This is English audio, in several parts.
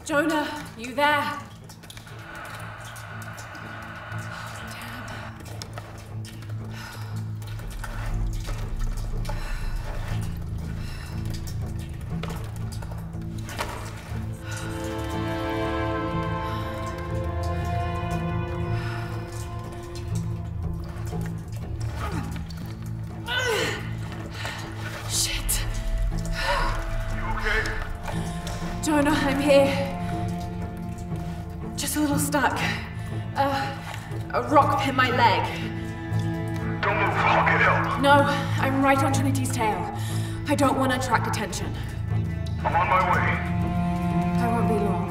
Jonah, you there? Jonah, I'm here. Just a little stuck. A rock hit my leg. Don't move, I'll get help. No, I'm right on Trinity's tail. I don't want to attract attention. I'm on my way. I won't be long.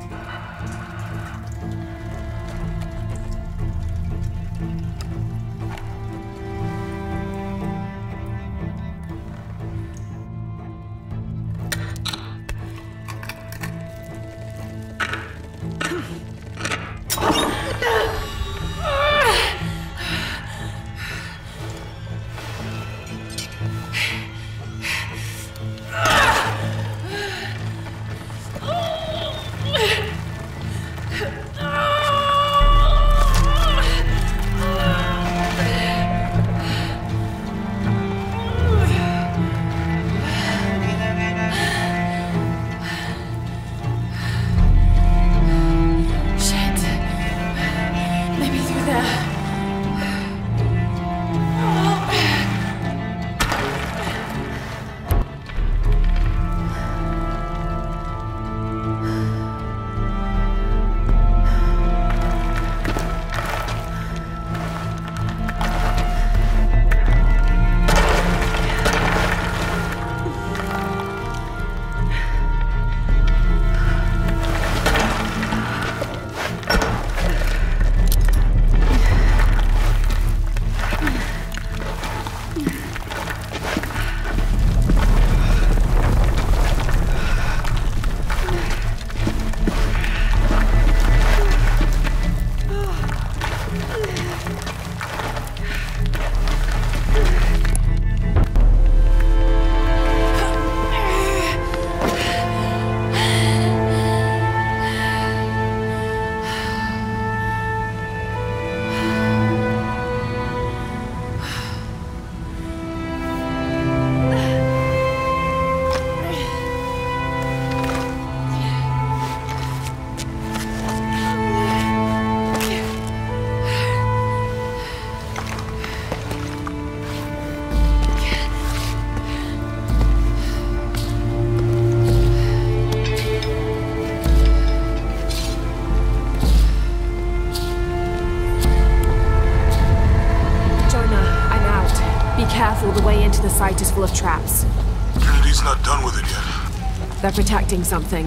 The way into the site is full of traps. Trinity's not done with it yet. They're protecting something.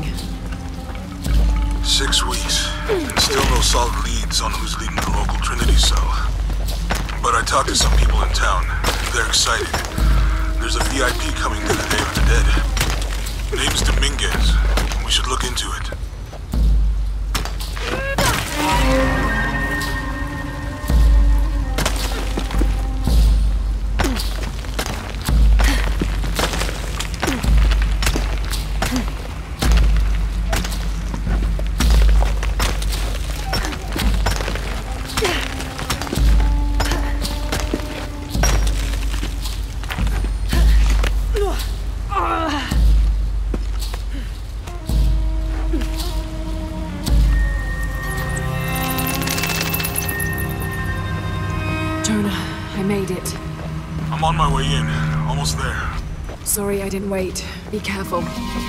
6 weeks, and still no solid leads on who's leading the local Trinity cell. But I talked to some people in town. They're excited. There's a VIP coming to the Day of the Dead. Name's Dominguez. We should look into it. I'm on my way in. Almost there. Sorry I didn't wait. Be careful.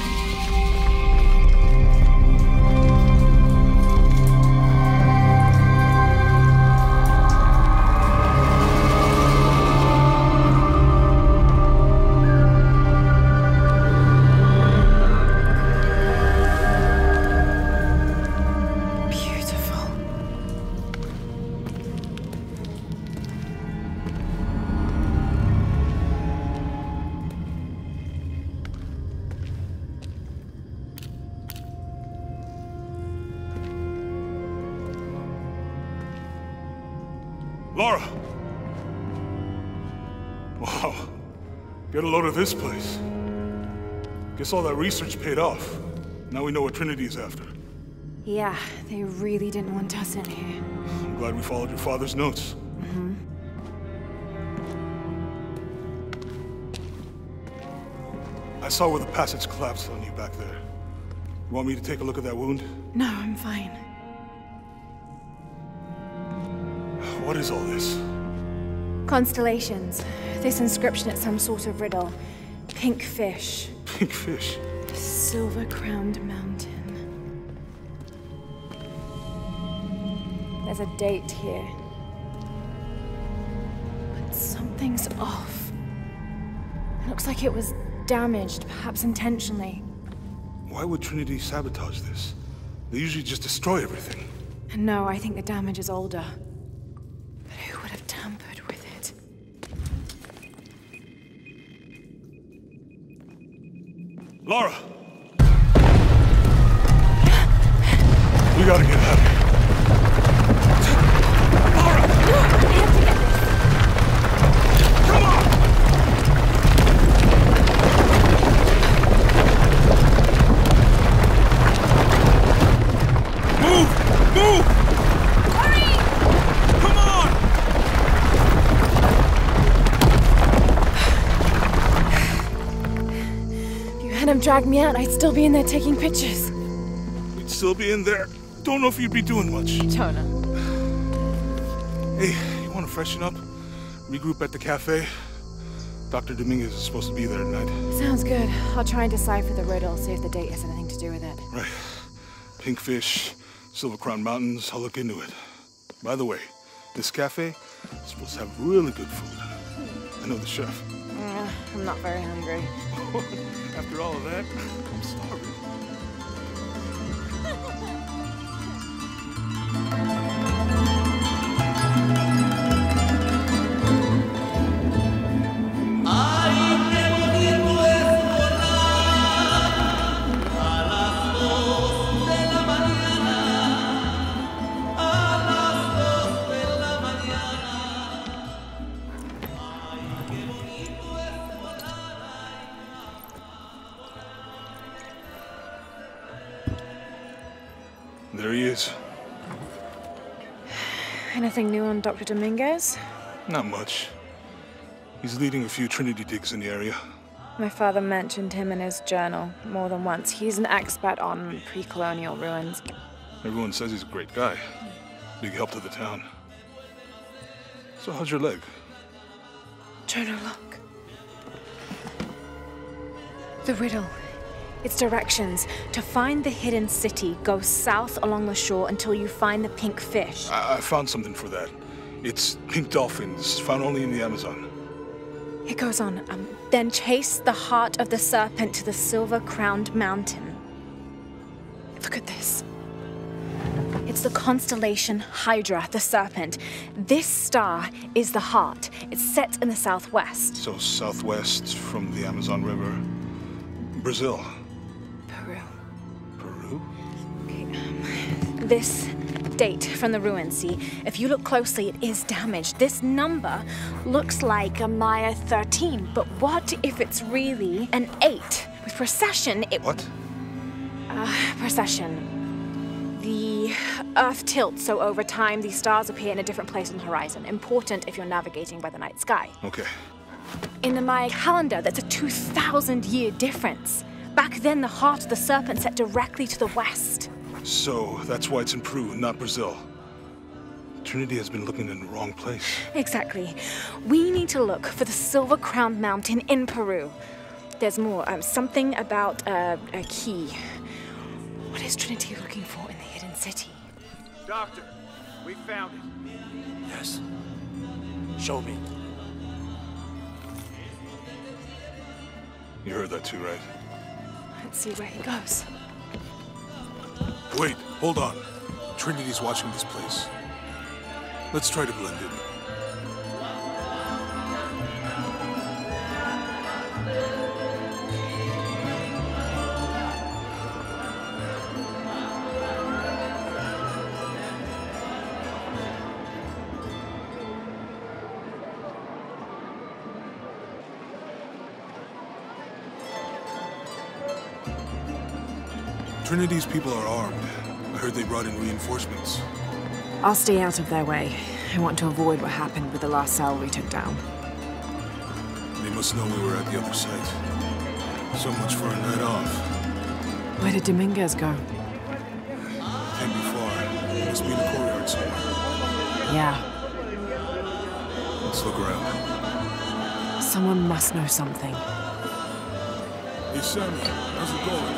Laura! Wow. Get a load of this place. Guess all that research paid off. Now we know what Trinity is after. Yeah, they really didn't want us in here. I'm glad we followed your father's notes. I saw where the passage collapsed on you back there. You want me to take a look at that wound? No, I'm fine. What is all this? Constellations. This inscription is some sort of riddle. Pink fish. Pink fish? Silver-crowned mountain. There's a date here. But something's off. It looks like it was damaged, perhaps intentionally. Why would Trinity sabotage this? They usually just destroy everything. No, I think the damage is older. But who would have tampered with it? Lara! We gotta get out of here. Lara! No, I have to get this. Come on! Move! Move! Hurry! Come on! If you hadn't dragged me out, I'd still be in there taking pictures. We'd still be in there. Don't know if you'd be doing much. Jonah. Hey, you want to freshen up? Regroup at the cafe? Dr. Dominguez is supposed to be there tonight. Sounds good. I'll try and decipher the riddle, see if the date has anything to do with it. Right. Pink fish, Silver Crown Mountains, I'll look into it. By the way, this cafe is supposed to have really good food. I know the chef. I'm not very hungry. After all of that, I'm sorry. There he is. Anything new on Dr. Dominguez? Not much. He's leading a few Trinity digs in the area. My father mentioned him in his journal more than once. He's an expert on pre-colonial ruins. Everyone says he's a great guy. Big help to the town. So how's your leg? Jonah, look. The riddle. Its directions. To find the hidden city, go south along the shore until you find the pink fish. I found something for that. It's pink dolphins, found only in the Amazon. It goes on. Then chase the heart of the serpent to the silver-crowned mountain. Look at this. It's the constellation Hydra, the serpent. This star is the heart. It's set in the southwest. So southwest from the Amazon River. Brazil. Peru. Peru? Okay, this date from the ruins, see? If you look closely, it is damaged. This number looks like a Maya 13, but what if it's really an 8? With precession, it... What? Precession. The Earth tilts, so over time, these stars appear in a different place on the horizon. Important if you're navigating by the night sky. Okay. In the Maya calendar, that's a 2,000-year difference. Back then, the heart of the serpent set directly to the west. So that's why it's in Peru, not Brazil. Trinity has been looking in the wrong place. Exactly. We need to look for the silver-crowned mountain in Peru. There's more. Something about a key. What is Trinity looking for in the hidden city? Doctor, we found it. Yes. Show me. You heard that too, right? Let's see where he goes. Wait, hold on. Trinity's watching this place. Let's try to blend in. Trinity's people are armed. I heard they brought in reinforcements. I'll stay out of their way. I want to avoid what happened with the last cell we took down. They must know we were at the other site. So much for a night off. Where did Dominguez go? Can't be far. He must be in the courtyard somewhere. Yeah. Let's look around. Someone must know something. Hey, Sammy, how's it going?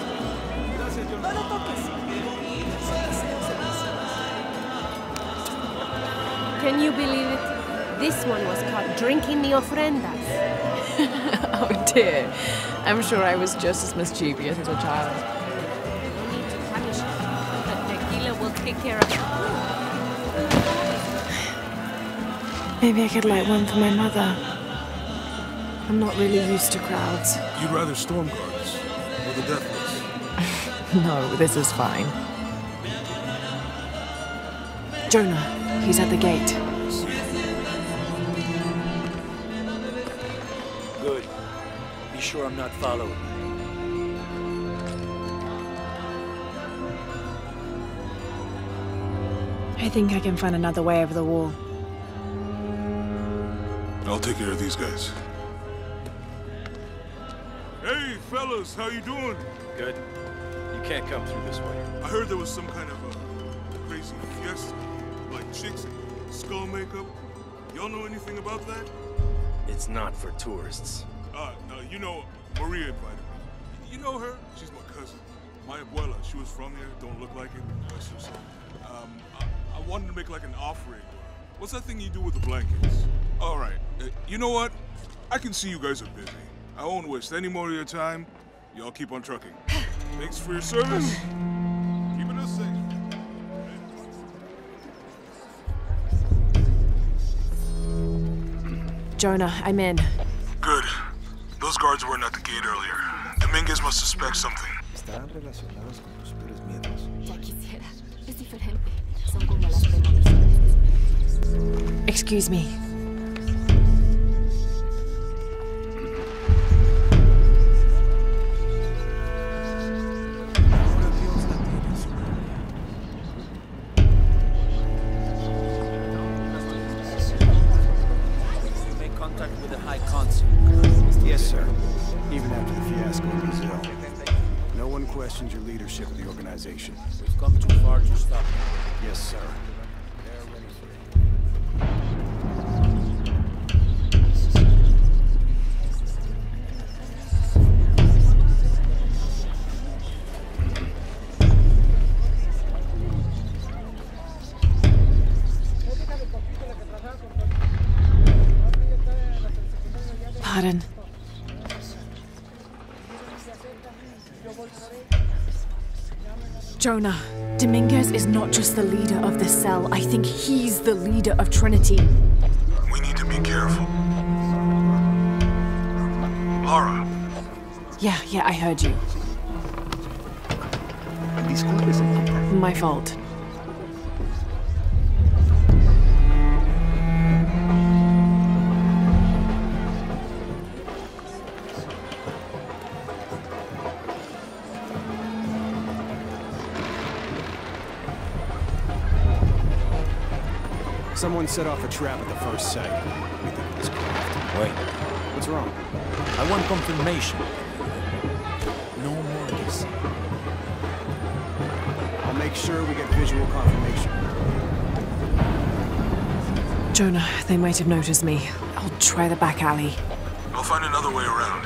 Can you believe it? This one was caught drinking the ofrendas. Oh dear. I'm sure I was just as mischievous as a child. No need to punish him. The tequila will take care of it. Maybe I could light one for my mother. I'm not really used to crowds. You'd rather storm guards or the deathless? No, this is fine. Jonah, he's at the gate. Good. Be sure I'm not followed. I think I can find another way over the wall. I'll take care of these guys. Hey, fellas, how you doing? Good. You can't come through this way. I heard there was some kind of a crazy fiesta, like chicks in skull makeup. Y'all know anything about that? It's not for tourists. No, you know, Maria invited me. You know her? She's my cousin. My abuela, she was from here, don't look like it. That's just, I wanted to make like an offering. What's that thing you do with the blankets? All right, you know what? I can see you guys are busy. I won't waste any more of your time. Y'all keep on trucking. Thanks for your service. Keeping us safe. Jonah, I'm in. Good. Those guards weren't at the gate earlier. Dominguez must suspect something. Estarán relacionados con tus peores miedos. Ya quisiera. Es diferente. Son como las premoniciones. Excuse me. Yes, sir. Even after the fiasco in Brazil. No one questions your leadership of the organization. We've come too far to stop. Yes, sir. Pardon. Jonah, Dominguez is not just the leader of this cell. I think he's the leader of Trinity. We need to be careful. Laura. Yeah, I heard you. My fault. Someone set off a trap at the first site. We think it was Croft. Wait. What's wrong? I want confirmation. No more guessing. I'll make sure we get visual confirmation. Jonah, they might have noticed me. I'll try the back alley. I'll find another way around.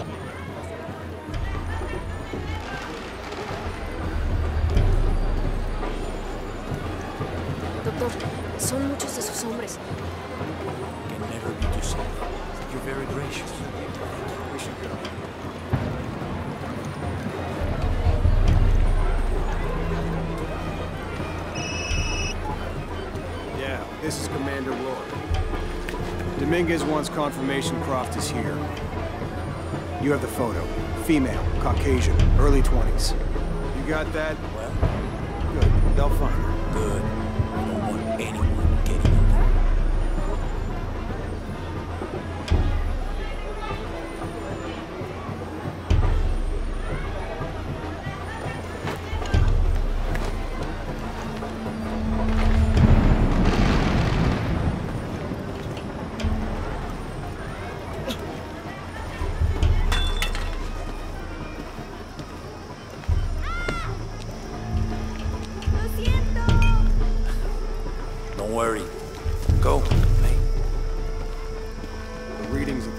Doctor, son muchos de sus hombres. Can never be too safe. You're very gracious. We should go. Yeah, this is Commander Roy. Dominguez wants confirmation Croft is here. You have the photo. Female, Caucasian, early 20s. You got that? Well, Good. They'll find her. good. I don't want anyone getting in there.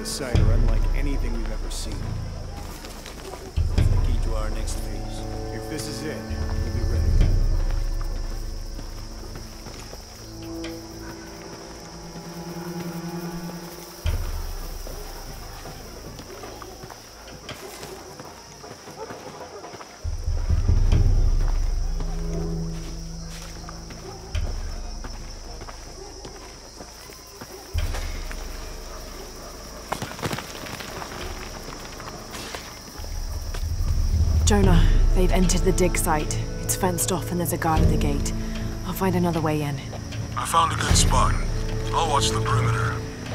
site are unlike anything we've ever seen. It's the key to our next phase. If this is it, we'll be ready. Jonah, they've entered the dig site. It's fenced off and there's a guard at the gate. I'll find another way in. I found a good spot. I'll watch the perimeter.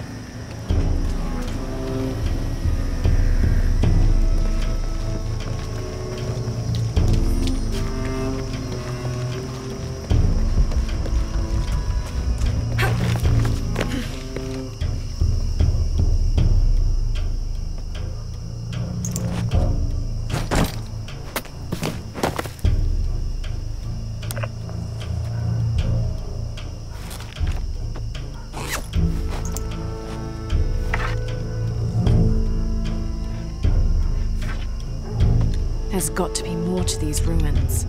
There's got to be more to these ruins.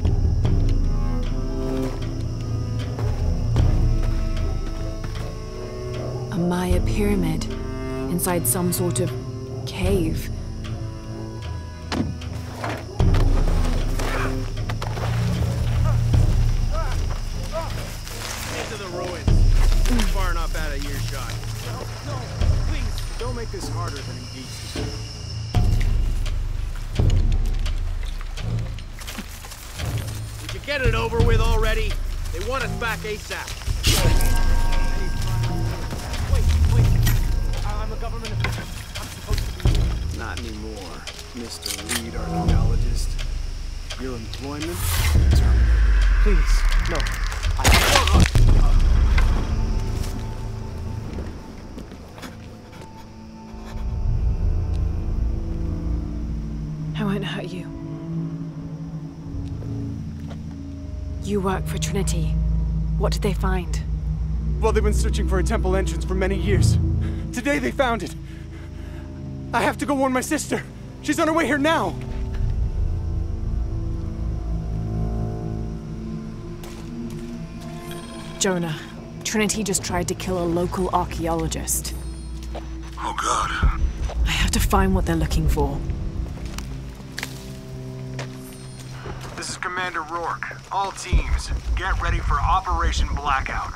A Maya pyramid inside some sort of cave. Into the ruins. Far enough out of earshot. No, please, don't make this harder than it needs to be. Get it over with already. They want us back ASAP. Wait. I'm a government official. I'm supposed to be... Not anymore, Mr. Lead Archaeologist. Your employment? Terminated. Please, no. I won't hurt you. You work for Trinity. What did they find? Well, they've been searching for a temple entrance for many years. Today they found it. I have to go warn my sister. She's on her way here now. Jonah, Trinity just tried to kill a local archaeologist. Oh God. I have to find what they're looking for. This is Commander Rourke. All teams, get ready for Operation Blackout.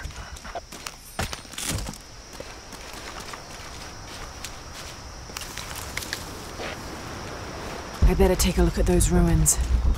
I better take a look at those ruins.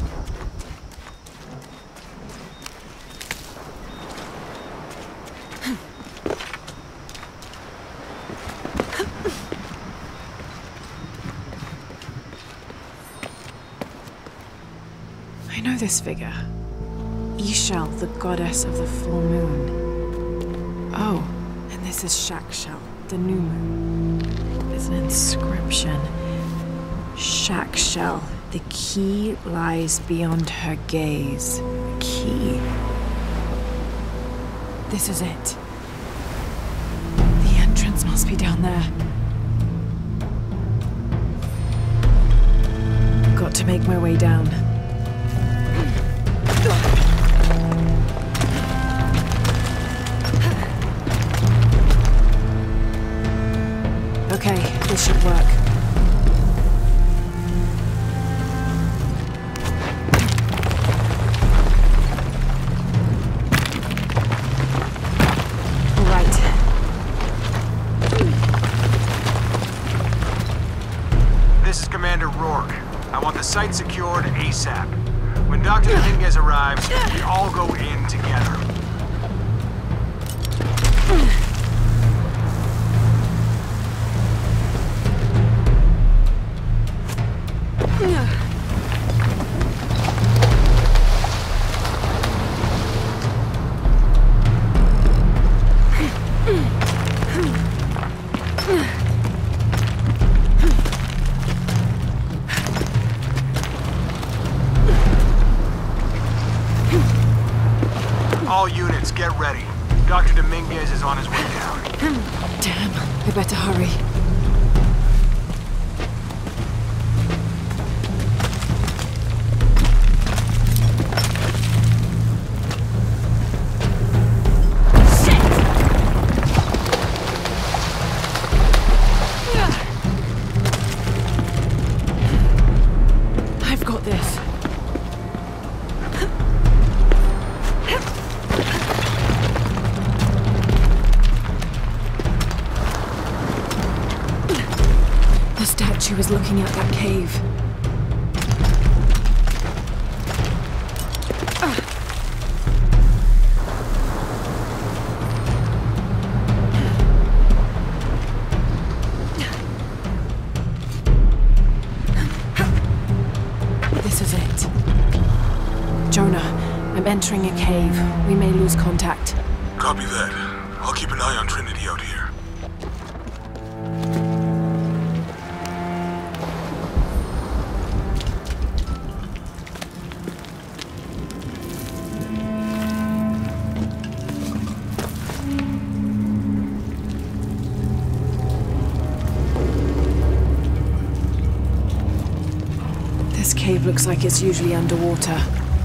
I know this figure. Ishal, the goddess of the full moon. Oh, and this is Shakshal, the new moon. There's an inscription. Shakshal, the key lies beyond her gaze. The key. This is it. The entrance must be down there. Got to make my way down. Okay, this should work. All right. This is Commander Rourke. I want the site secured ASAP. When Dr. Dominguez arrives, we all go in together. All units, get ready. Dr. Dominguez is on his way down. Damn, I better hurry. The statue is looking at that cave. This is it. Jonah, I'm entering a cave. We may lose contact. Copy that. I'll keep an eye on Trinity out here. This cave looks like it's usually underwater.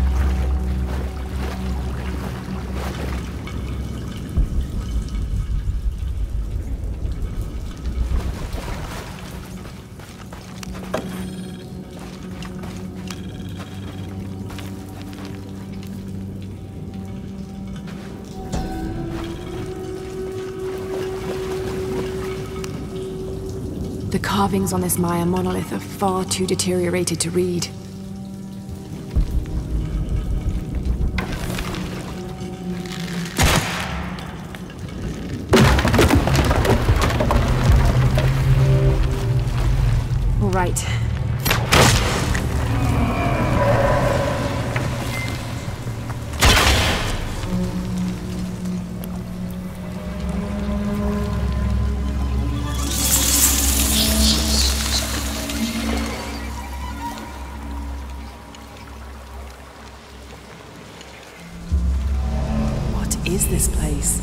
The carvings on this Maya monolith are far too deteriorated to read. All right. What is this place?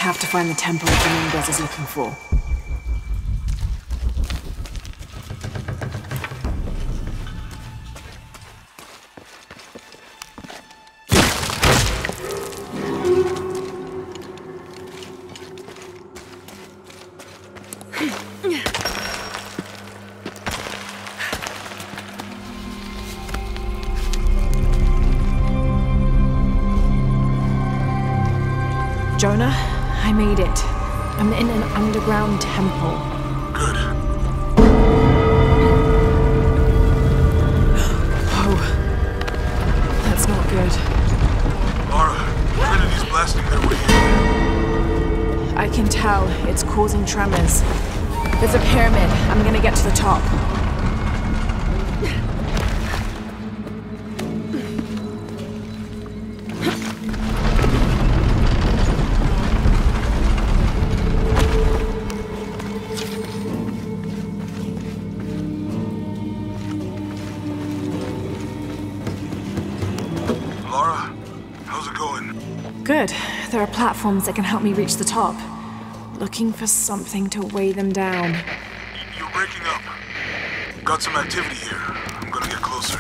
have to find the temple Dominguez is looking for. Jonah, I made it. I'm in an underground temple. Good. Oh, that's not good. Lara, Trinity's blasting their way in. I can tell it's causing tremors. There's a pyramid. I'm gonna get to the top. Lara, how's it going? Good. There are platforms that can help me reach the top. Looking for something to weigh them down. You're breaking up. Got some activity here. I'm gonna get closer.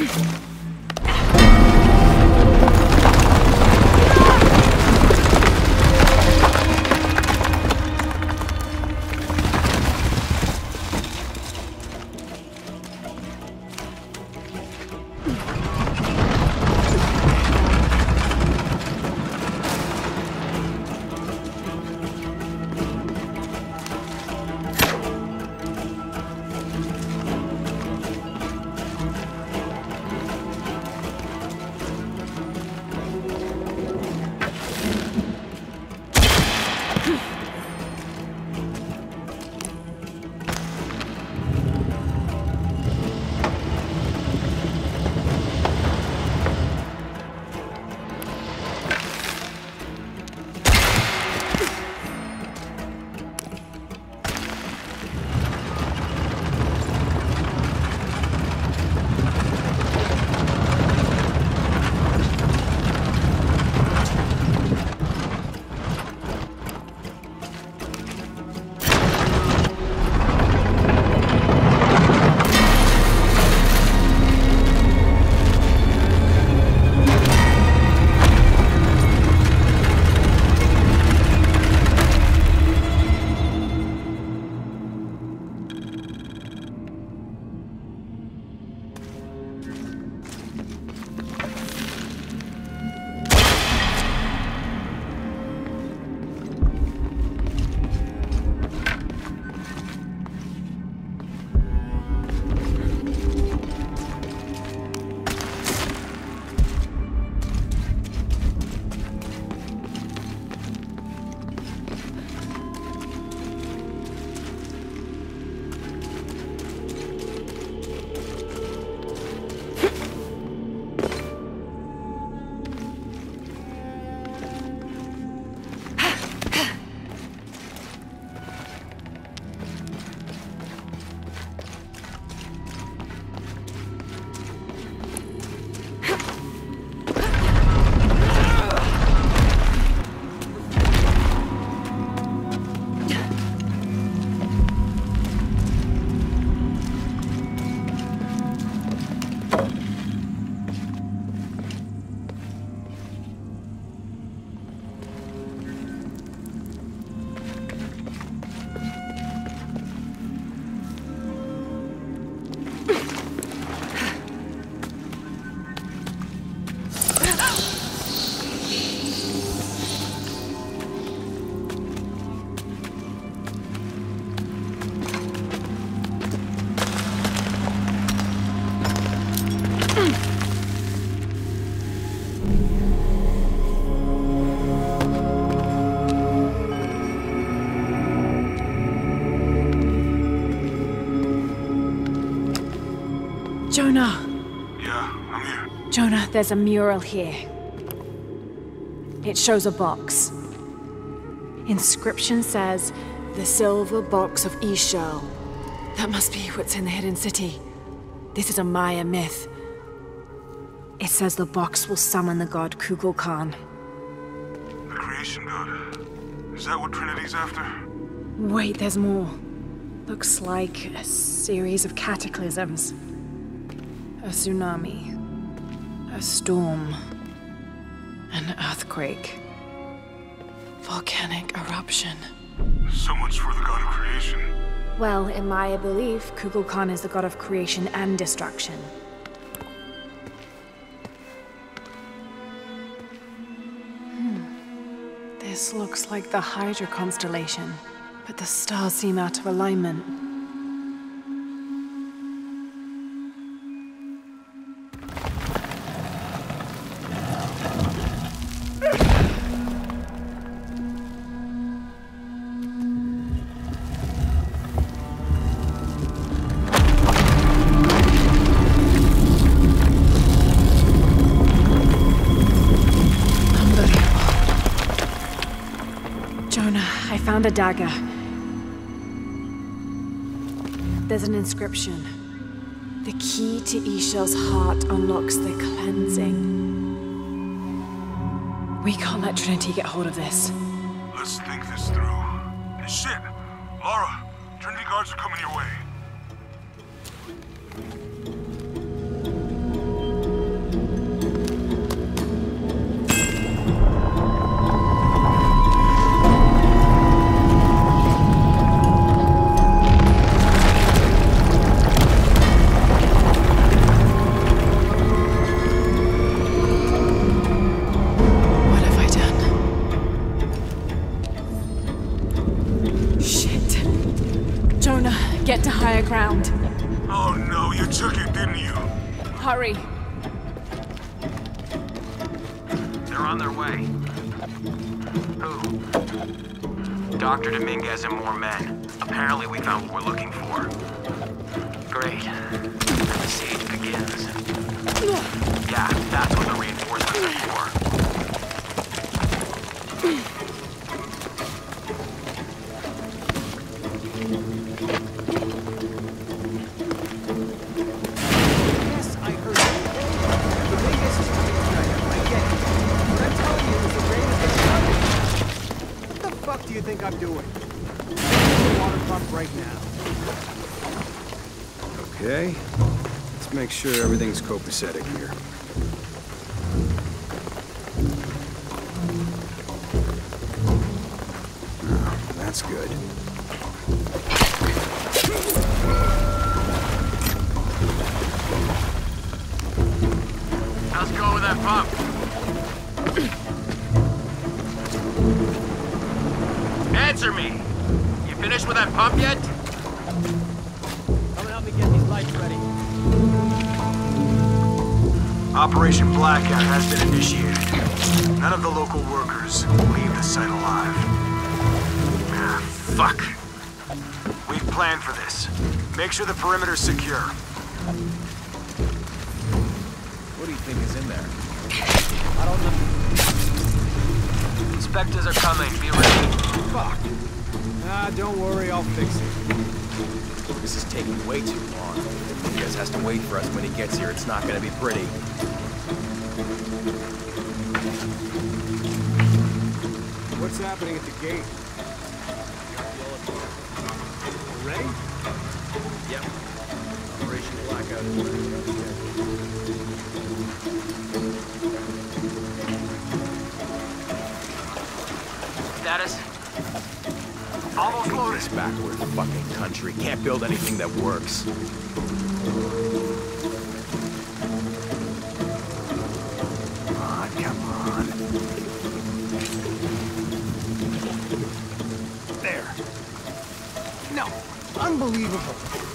Jonah! Yeah, I'm here. Jonah, there's a mural here. It shows a box. Inscription says, the silver box of Ishal. That must be what's in the hidden city. This is a Maya myth. It says the box will summon the god Kukulkan. The creation god. Is that what Trinity's after? Wait, there's more. Looks like a series of cataclysms. A tsunami. A storm. An earthquake. Volcanic eruption. So much for the god of creation. Well, in Maya belief, Kukulkan is the god of creation and destruction. This looks like the Hydra constellation, but the stars seem out of alignment. Found a dagger. There's an inscription. The key to Ishal's heart unlocks the cleansing. We can't let Trinity get hold of this. Let's think this through. Hey, shit! Lara, Trinity guards are coming your way. get to higher ground. Oh no, you took it, didn't you? Hurry. They're on their way. Who? Dr. Dominguez and more men. Apparently we found what we're looking for. Great. The siege begins. Yeah, that's what the reinforcements are for. Yes, I heard you. Dominguez is coming tonight. I get it. What I'm telling you is the rain is coming. What the fuck do you think I'm doing? The water pump right now. Okay. Let's make sure everything's copacetic here. Oh, that's good. Let's go with that pump. Answer me! You finished with that pump yet? Come and help me get these lights ready. Operation Blackout has been initiated. None of the local workers will leave the site alive. Ah, fuck. We've planned for this. Make sure the perimeter's secure. What do you think is in there? I don't know. Inspectors are coming. Be ready. Fuck. Ah, don't worry, I'll fix it. This is taking way too long. If he has to wait for us when he gets here, it's not gonna be pretty. What's happening at the gate? Ready? Yep. Operation Blackout is ready. Status? Almost loaded. This backward fucking country can't build anything that works. Come on. There. No. Unbelievable.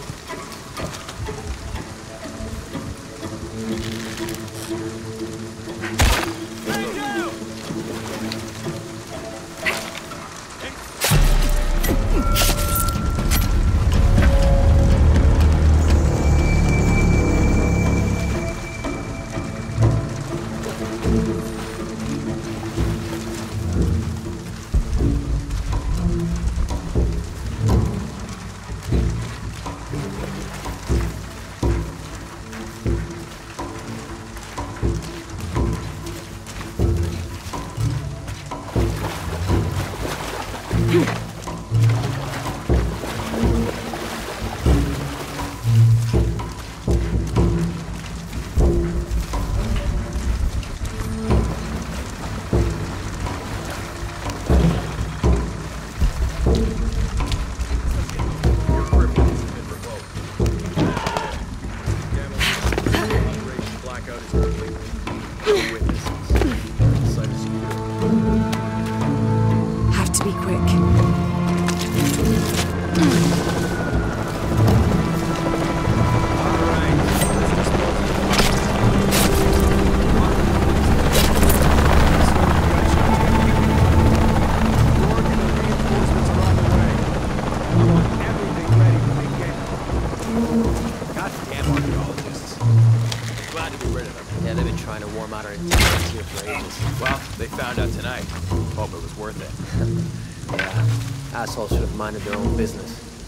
Assholes should have minded their own business.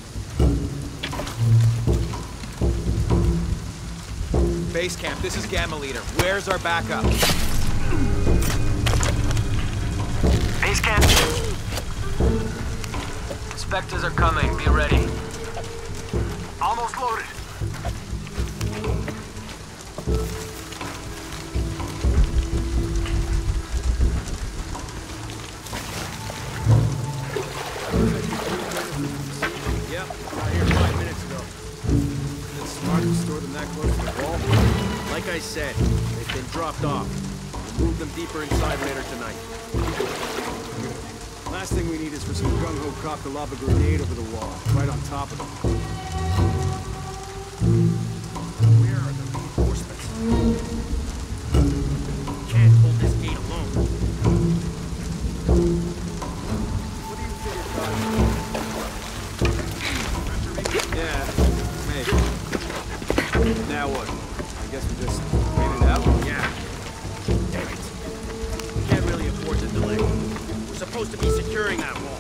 Base camp, this is Gamma Leader. Where's our backup? Base camp. Inspectors are coming. Be ready. Almost loaded. Like I said, they've been dropped off. We'll move them deeper inside later tonight. Last thing we need is for some gung-ho cop to lob a grenade over the wall, right on top of them. Where are the reinforcements? Can't hold this gate alone. What do you think? Yeah, maybe. Now what? I guess we just wait it out? Yeah. Damn it. Can't really afford the delay. We're supposed to be securing that wall.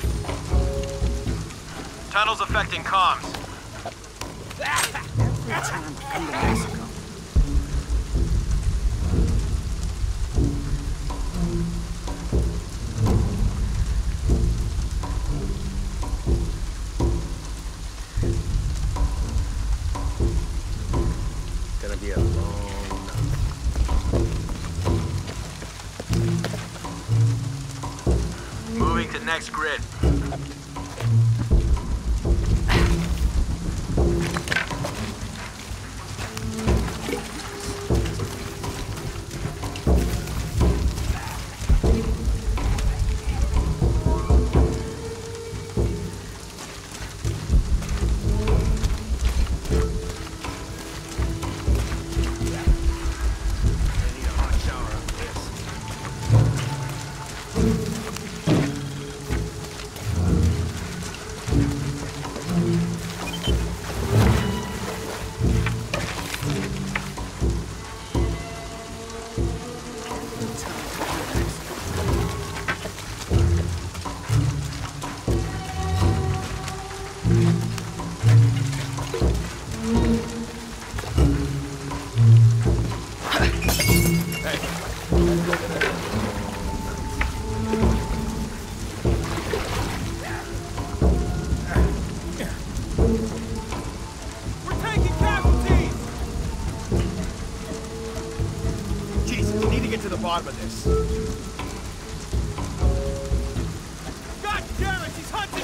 Tunnels affecting comms. Every time I come to Mexico. Gonna be a long night. Moving to next grid. Bottom of this. God damn it, he's hunting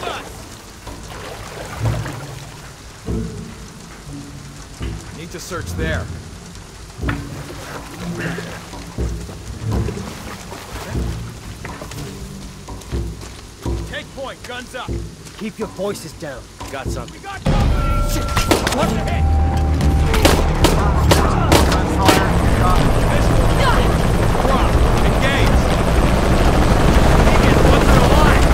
us! Need to search there. Take point, guns up. Keep your voices down. Got something. Got company! Shit! What the heck? Engage! Deacon, what's her line?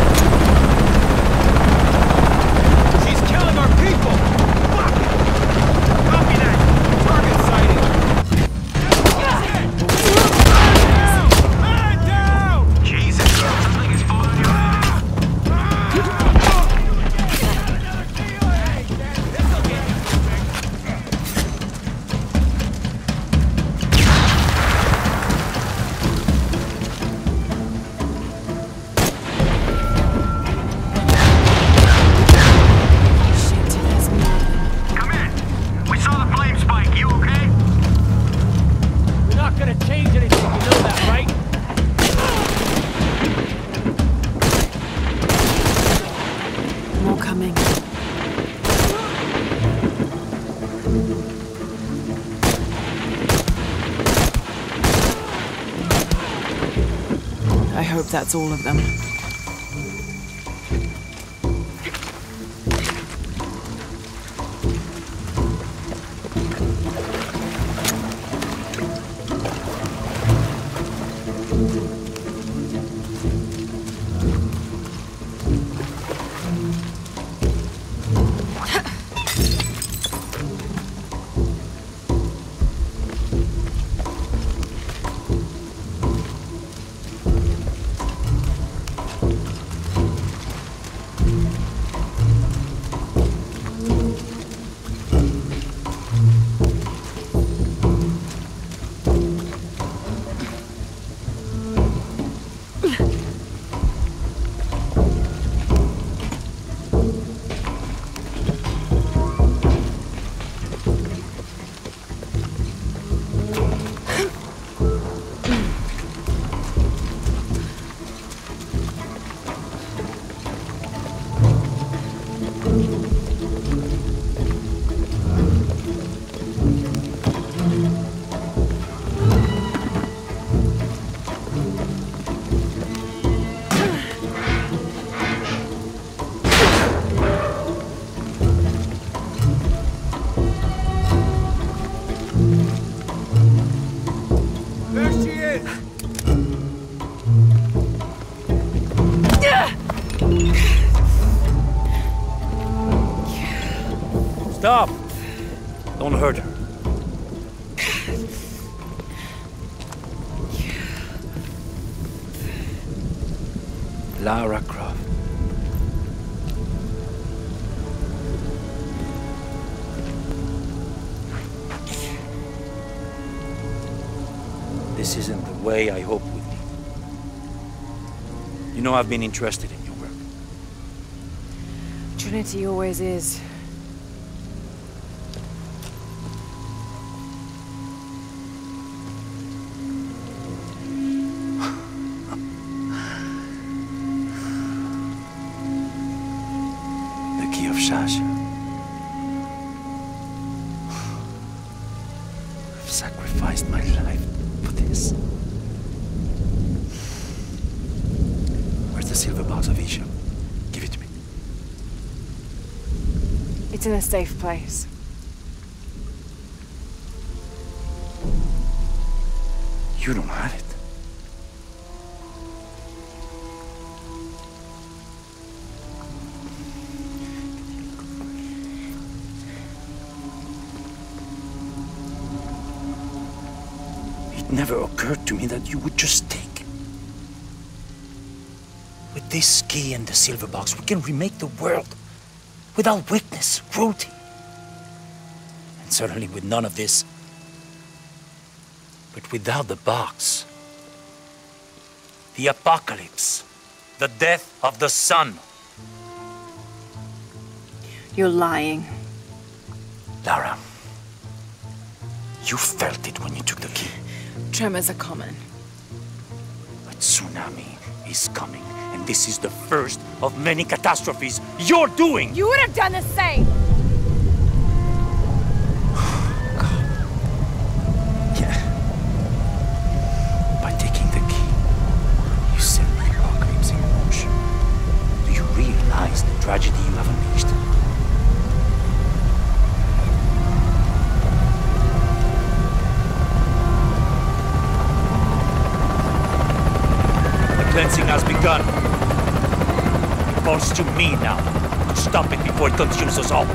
She's killing our people! Fuck! Copy that! Target sighting! Man down! Jesus, something is following you. This'll get you. I hope that's all of them. Stop! Don't hurt her. Lara Croft. This isn't the way I hoped with me. You know I've been interested in your work. Trinity always is. The key of Shasha. I've sacrificed my life for this. Where's the silver box of Isha? Give it to me. It's in a safe place. You don't have it. It never occurred to me that you would just take. With this key and the silver box, we can remake the world. Without weakness, cruelty. And certainly with none of this. But without the box, the apocalypse, the death of the sun. You're lying. Lara, you felt it when you took the key. Tremors are common. A tsunami is coming, and this is the first of many catastrophes you're doing! You would have done the same! By taking the key, you set the apocalypse in motion. Do you realize the tragedy you have unleashed? The cleansing has begun. It falls to me now to stop it before it consumes us all.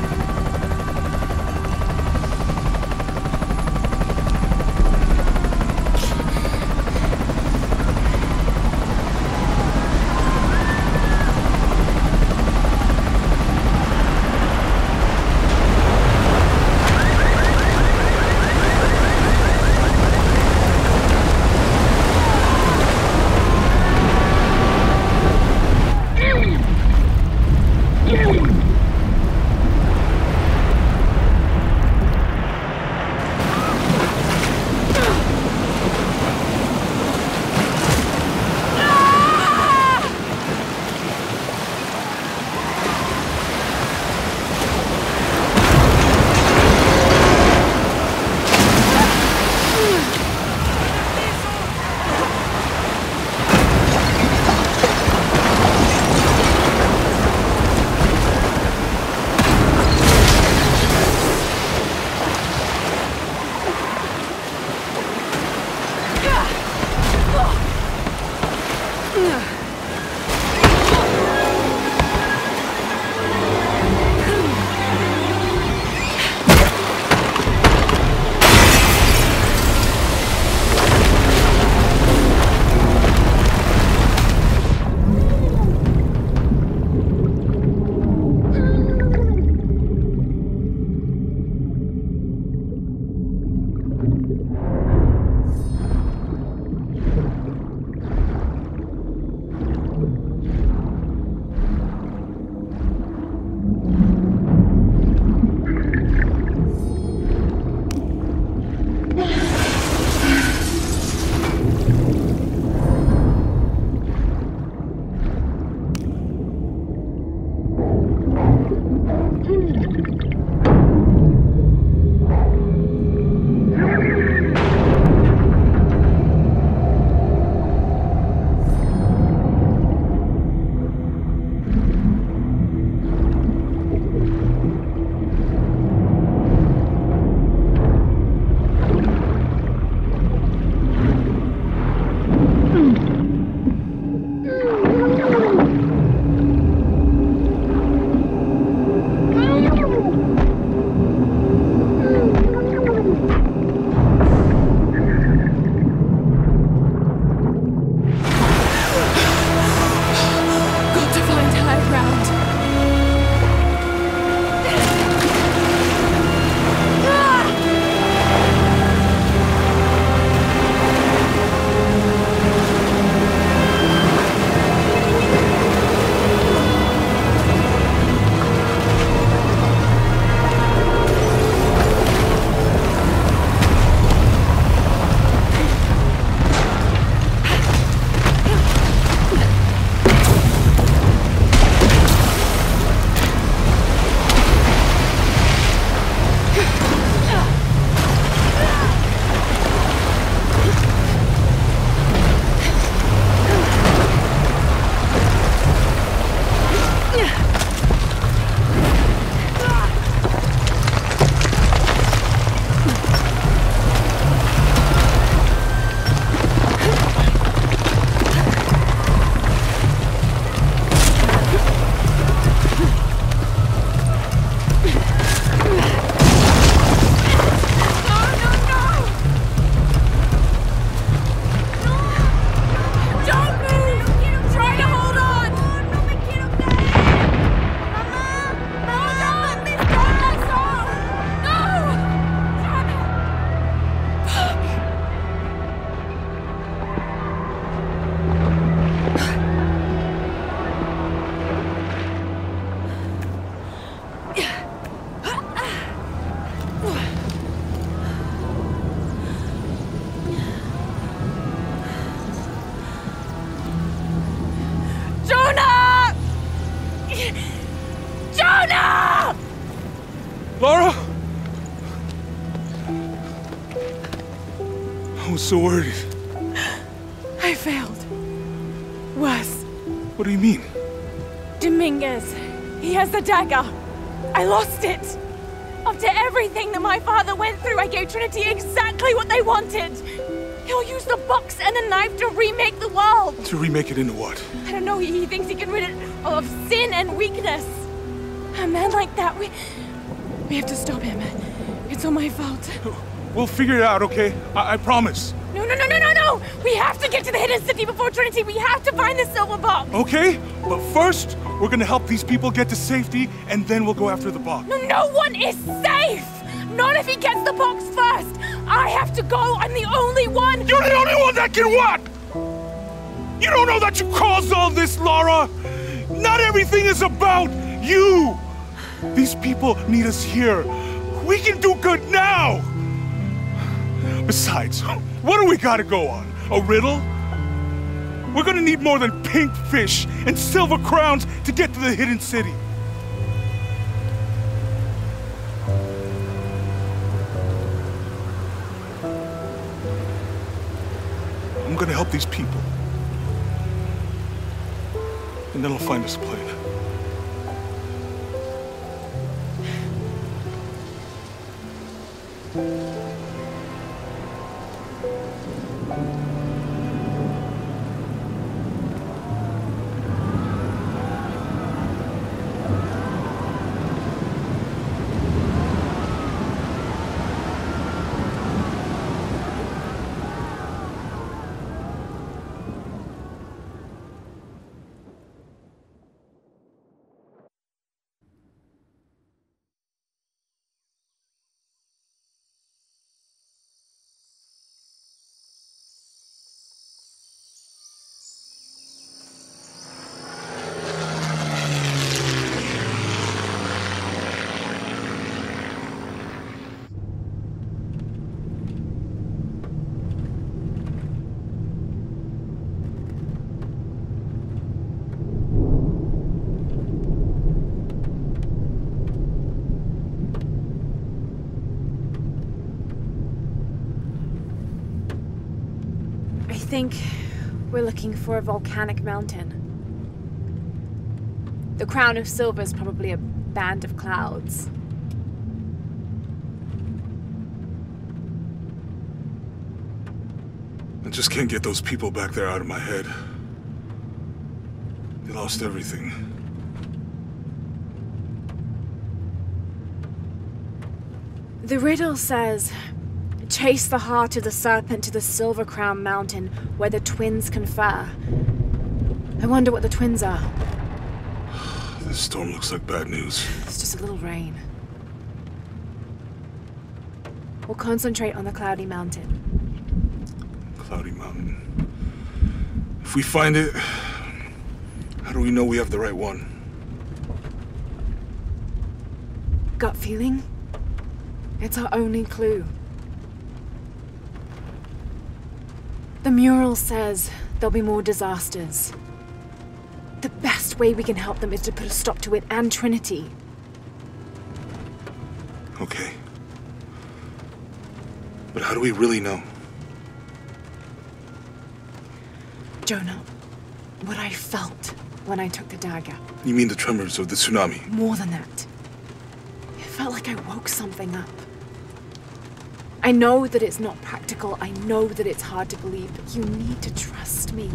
Lara? I was so worried. I failed. Worse. What do you mean? Dominguez. He has the dagger. I lost it. After everything that my father went through, I gave Trinity exactly what they wanted. He'll use the box and the knife to remake the world. To remake it into what? I don't know. He thinks he can rid it of sin and weakness. A man like that, we have to stop him. It's all my fault. We'll figure it out, okay? I promise. No. We have to get to the hidden city before Trinity. We have to find the silver box. Okay, but first, we're gonna help these people get to safety, and then we'll go after the box. No one is safe! Not if he gets the box first! I have to go! I'm the only one! You're the only one that can what? You don't know that you caused all this, Lara! Not everything is about you! These people need us here. We can do good now! Besides, what do we gotta go on? A riddle? We're gonna need more than pink fish and silver crowns to get to the hidden city. I'm gonna help these people. And then I'll find us a plane. I think we're looking for a volcanic mountain. The crown of silver is probably a band of clouds. I just can't get those people back there out of my head. They lost everything. The riddle says, chase the heart of the serpent to the Silver Crown Mountain where the twins confer. I wonder what the twins are. This storm looks like bad news. It's just a little rain. We'll concentrate on the Cloudy Mountain. Cloudy Mountain. If we find it, how do we know we have the right one? Gut feeling? It's our only clue. The mural says there'll be more disasters. The best way we can help them is to put a stop to it and Trinity. Okay. But how do we really know? Jonah, what I felt. when I took the dagger. You mean the tremors of the tsunami? More than that. It felt like I woke something up. I know that it's not practical. I know that it's hard to believe, but you need to trust me.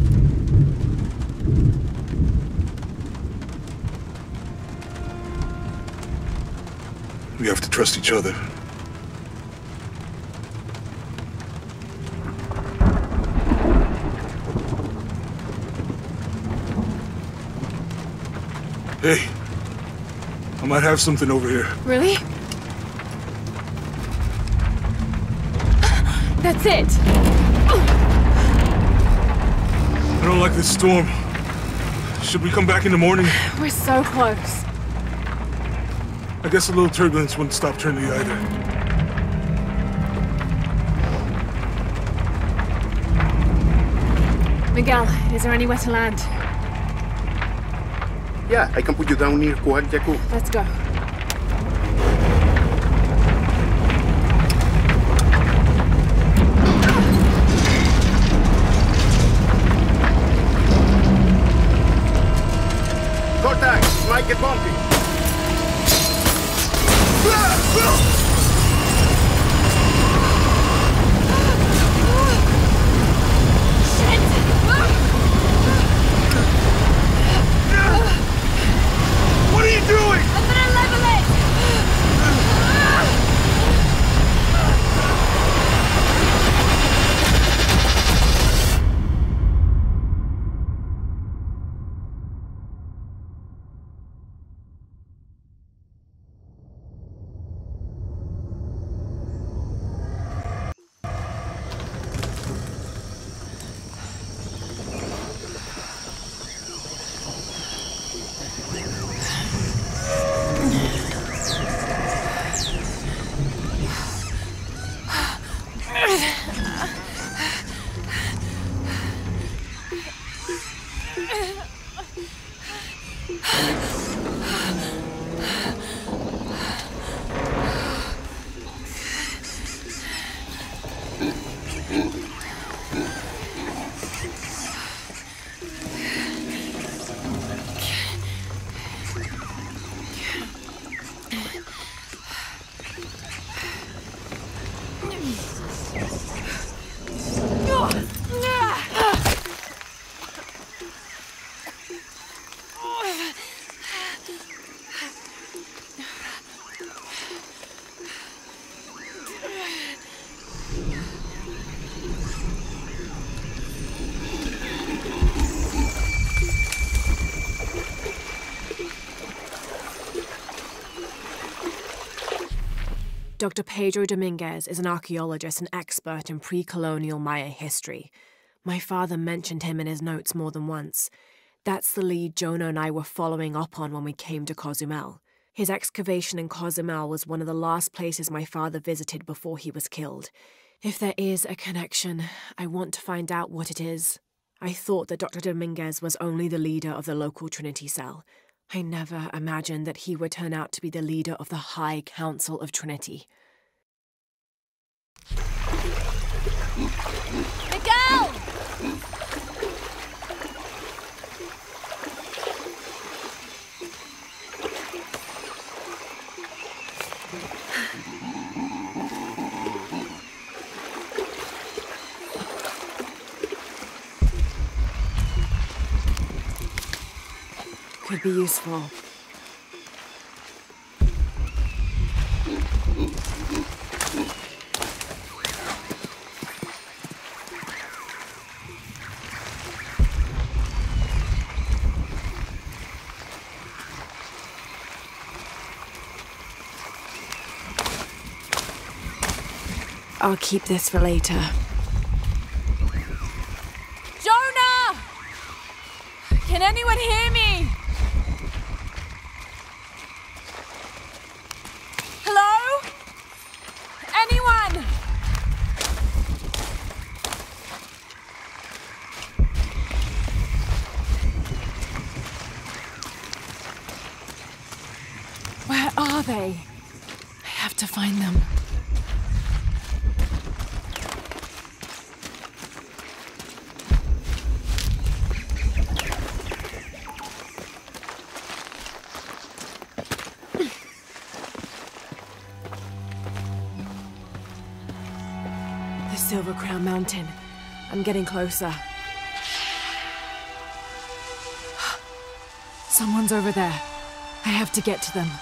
We have to trust each other. Hey, I might have something over here. Really? That's it! I don't like this storm. Should we come back in the morning? We're so close. I guess a little turbulence wouldn't stop Trinity either. Miguel, is there anywhere to land? Yeah, I can put you down near Kuak Yaku. Let's go. Contact! Might get bumpy. What are you doing? I'm gonna level it! Dr. Pedro Dominguez is an archaeologist and expert in pre-colonial Maya history. My father mentioned him in his notes more than once. That's the lead Jonah and I were following up on when we came to Cozumel. His excavation in Cozumel was one of the last places my father visited before he was killed. If there is a connection, I want to find out what it is. I thought that Dr. Dominguez was only the leader of the local Trinity cell. I never imagined that he would turn out to be the leader of the High Council of Trinity. Miguel! Could be useful. I'll keep this for later. Jonah! Can anyone hear me? Hello? Anyone? Where are they? I have to find them. Silver Crown Mountain. I'm getting closer. Someone's over there. I have to get to them.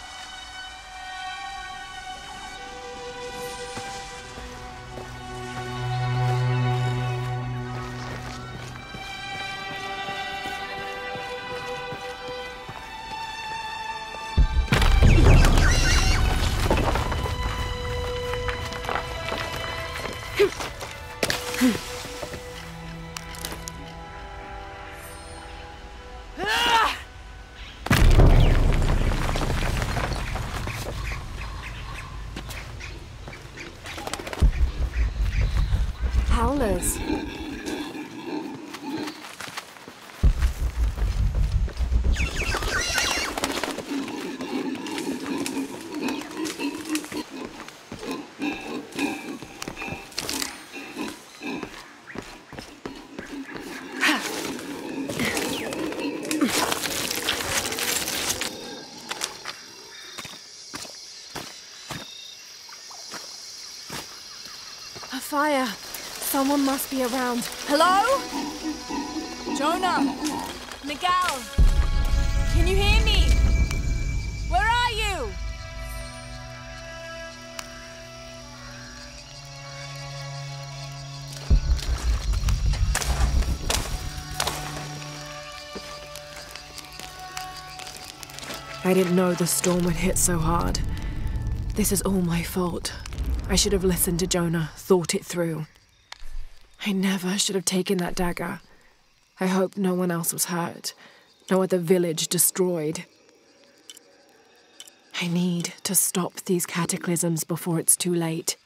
Howlers. A fire. Someone must be around. Hello? Jonah? Miguel? Can you hear me? Where are you? I didn't know the storm would hit so hard. This is all my fault. I should have listened to Jonah, thought it through. I never should have taken that dagger. I hope no one else was hurt. No other village destroyed. I need to stop these cataclysms before it's too late.